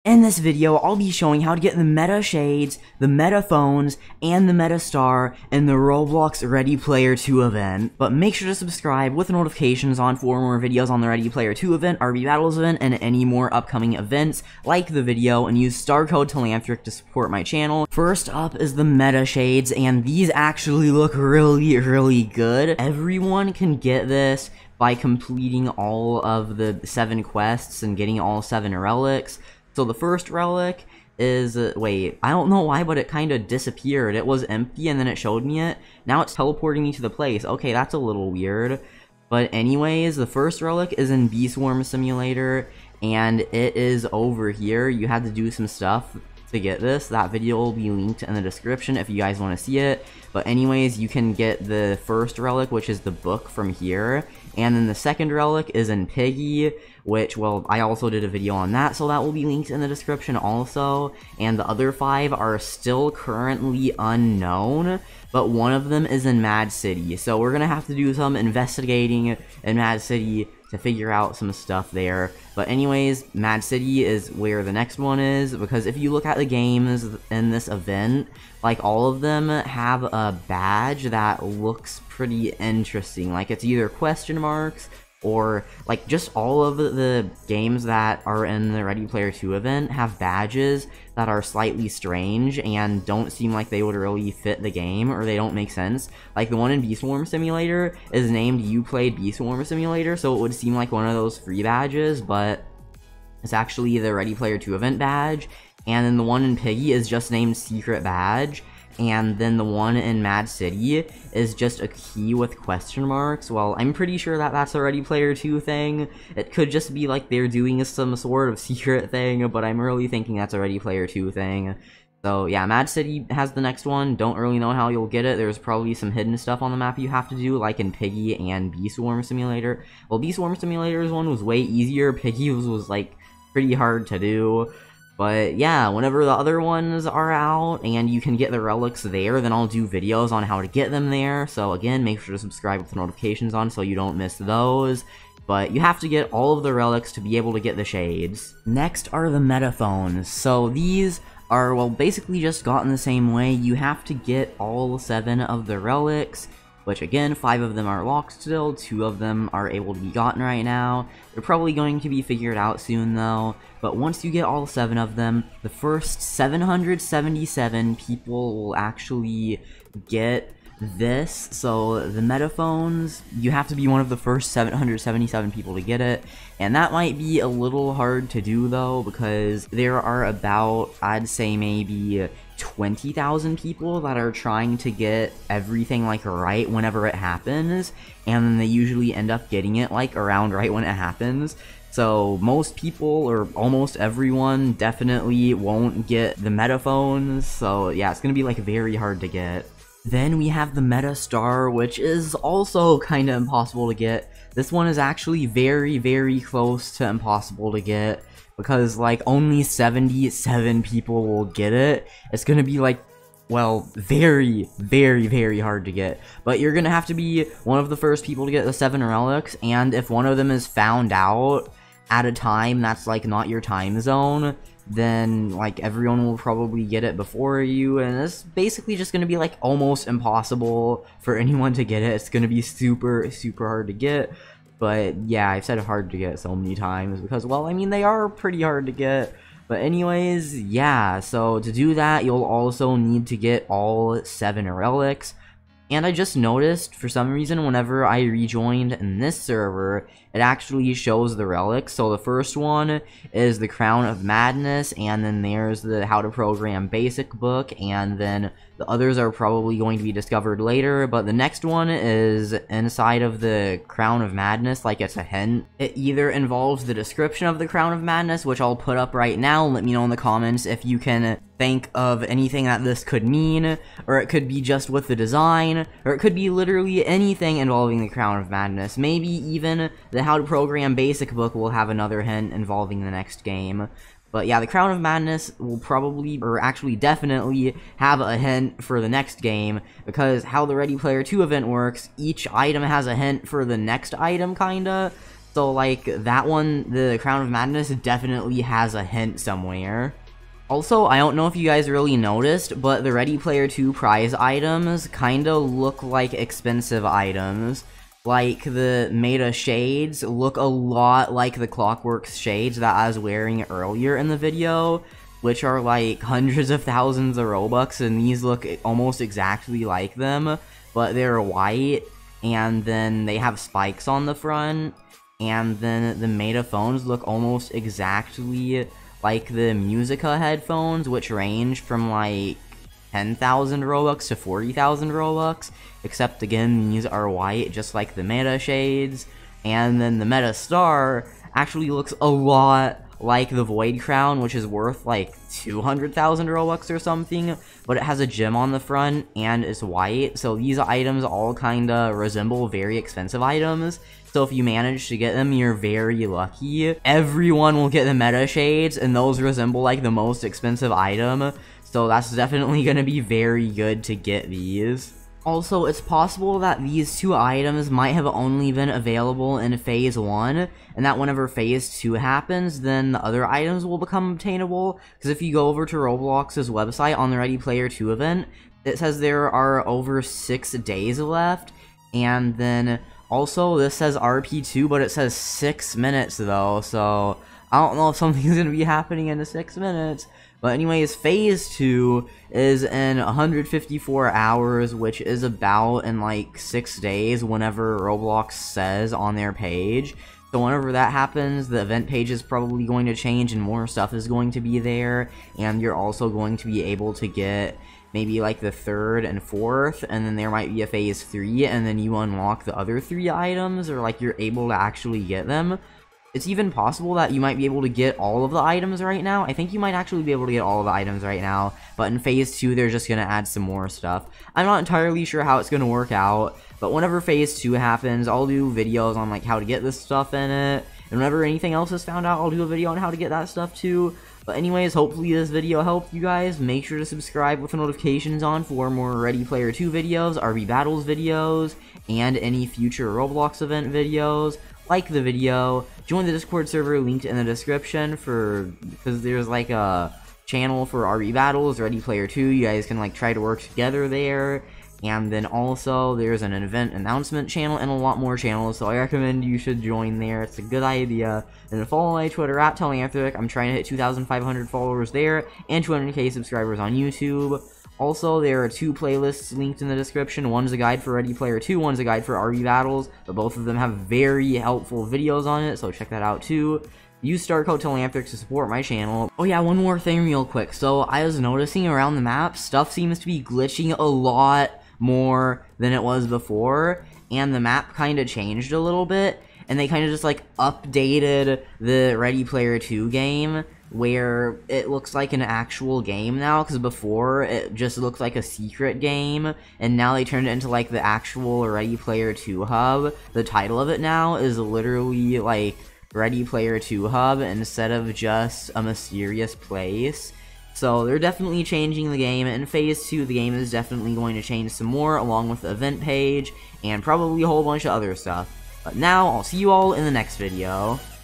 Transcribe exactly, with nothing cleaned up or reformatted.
In this video, I'll be showing how to get the meta shades, the meta phones, and the meta star in the Roblox Ready Player two event. But make sure to subscribe with notifications on for more videos on the Ready Player two event, R B Battles event, and any more upcoming events. Like the video and use star code Telanthric to support my channel. First up is the meta shades, and these actually look really, really good. Everyone can get this by completing all of the seven quests and getting all seven relics. So the first relic is, uh, wait, I don't know why, but it kind of disappeared. It was empty and then it showed me it. Now it's teleporting me to the place. Okay, that's a little weird. But anyways, the first relic is in Bee Swarm Simulator, and it is over here. You had to do some stuff to get this. That video will be linked in the description if you guys want to see it. But anyways, you can get the first relic, which is the book, from here. And then the second relic is in Piggy, which, well, I also did a video on that, so that will be linked in the description also. And the other five are still currently unknown, but one of them is in Mad City. So we're gonna have to do some investigating in Mad City to figure out some stuff there. But anyways, Mad City is where the next one is, because if you look at the games in this event, like, all of them have a badge that looks pretty interesting. Like, it's either question marks, or, like, just all of the games that are in the Ready Player two event have badges that are slightly strange and don't seem like they would really fit the game, or they don't make sense. Like, the one in Bee Swarm Simulator is named You Played Bee Swarm Simulator, so it would seem like one of those free badges, but it's actually the Ready Player two event badge. And then the one in Piggy is just named Secret Badge. And then the one in Mad City is just a key with question marks. Well, I'm pretty sure that that's a Ready Player two thing. It could just be like they're doing some sort of secret thing, but I'm really thinking that's a Ready Player two thing. So yeah, Mad City has the next one. Don't really know how you'll get it. There's probably some hidden stuff on the map you have to do, like in Piggy and Bee Swarm Simulator. Well, Bee Swarm Simulator's one was way easier. Piggy was, was like pretty hard to do. But yeah, whenever the other ones are out and you can get the relics there, then I'll do videos on how to get them there. So again, make sure to subscribe with the notifications on so you don't miss those. But you have to get all of the relics to be able to get the shades. Next are the metaphones. So these are, well, basically just gotten the same way. You have to get all seven of the relics, which again, five of them are locked still, two of them are able to be gotten right now. They're probably going to be figured out soon though, but once you get all seven of them, the first seven hundred seventy-seven people will actually get this. So the metaphones, you have to be one of the first seven hundred seventy-seven people to get it, and that might be a little hard to do though, because there are about, I'd say maybe twenty thousand people that are trying to get everything like right whenever it happens, and then they usually end up getting it like around right when it happens. So most people, or almost everyone, definitely won't get the metaphones. So yeah, it's gonna be like very hard to get. Then we have the meta star, which is also kind of impossible to get. This one is actually very, very close to impossible to get, because like only seventy-seven people will get it. It's gonna be like, well, very, very, very hard to get. But you're gonna have to be one of the first people to get the seven relics, and if one of them is found out at a time that's like not your time zone, then like everyone will probably get it before you, and it's basically just gonna be like almost impossible for anyone to get it. It's gonna be super, super hard to get. But yeah, I've said hard to get so many times because, well, I mean, they are pretty hard to get. But anyways, yeah, so to do that, you'll also need to get all seven relics. And I just noticed, for some reason, whenever I rejoined in this server, it actually shows the relics. So the first one is the Crown of Madness, and then there's the How to Program Basic book, and then the others are probably going to be discovered later, but the next one is inside of the Crown of Madness, like it's a hint. It either involves the description of the Crown of Madness, which I'll put up right now. Let me know in the comments if you can think of anything that this could mean, or it could be just with the design, or it could be literally anything involving the Crown of Madness. Maybe even the How to Program Basic book will have another hint involving the next game. But yeah, the Crown of Madness will probably, or actually definitely, have a hint for the next game, because how the Ready Player two event works, each item has a hint for the next item, kinda. So, like, that one, the Crown of Madness, definitely has a hint somewhere. Also, I don't know if you guys really noticed, but the Ready Player two prize items kinda look like expensive items. Like, the Meta shades look a lot like the Clockwork shades that I was wearing earlier in the video, which are like hundreds of thousands of Robux, and these look almost exactly like them, but they're white, and then they have spikes on the front, and then the Meta phones look almost exactly like the Musica headphones, which range from like ten thousand Robux to forty thousand Robux, except again, these are white, just like the Meta shades, and then the Meta Star actually looks a lot like the Void Crown, which is worth like two hundred thousand Robux or something, but it has a gem on the front and is white, so these items all kinda resemble very expensive items, so if you manage to get them, you're very lucky. Everyone will get the Meta shades, and those resemble like the most expensive item, so that's definitely gonna be very good to get these. Also, it's possible that these two items might have only been available in Phase one, and that whenever Phase two happens, then the other items will become obtainable, because if you go over to Roblox's website on the Ready Player two event, it says there are over six days left, and then also this says R P two, but it says six minutes though, so I don't know if something's gonna be happening in the six minutes. But anyways, Phase two is in one hundred fifty-four hours, which is about in like six days whenever Roblox says on their page. So whenever that happens, the event page is probably going to change and more stuff is going to be there. And you're also going to be able to get maybe like the third and fourth, and then there might be a Phase three, and then you unlock the other three items, or like you're able to actually get them. It's even possible that you might be able to get all of the items right now. I think you might actually be able to get all of the items right now, but in Phase two, they're just going to add some more stuff. I'm not entirely sure how it's going to work out, but whenever Phase two happens, I'll do videos on like how to get this stuff in it, and whenever anything else is found out, I'll do a video on how to get that stuff too. But anyways, hopefully this video helped you guys. Make sure to subscribe with the notifications on for more Ready Player two videos, R B Battles videos, and any future Roblox event videos. Like the video, join the Discord server linked in the description for, because there's like a channel for R B Battles, Ready Player two, you guys can like try to work together there, and then also there's an event announcement channel and a lot more channels, so I recommend you should join there, it's a good idea. And then follow my Twitter at Telanthric, I'm trying to hit two thousand five hundred followers there, and two hundred K subscribers on YouTube. Also, there are two playlists linked in the description. One's a guide for Ready Player two, one's a guide for R B Battles, but both of them have very helpful videos on it, so check that out too. Use star code Telanthric to support my channel. Oh yeah, one more thing real quick. So, I was noticing around the map, stuff seems to be glitching a lot more than it was before, and the map kind of changed a little bit, and they kind of just like updated the Ready Player two game, where it looks like an actual game now, because before it just looked like a secret game, and now they turned it into like the actual Ready Player two hub. The title of it now is literally like Ready Player two hub instead of just a mysterious place. So they're definitely changing the game. In Phase two, the game is definitely going to change some more, along with the event page, and probably a whole bunch of other stuff. But now, I'll see you all in the next video.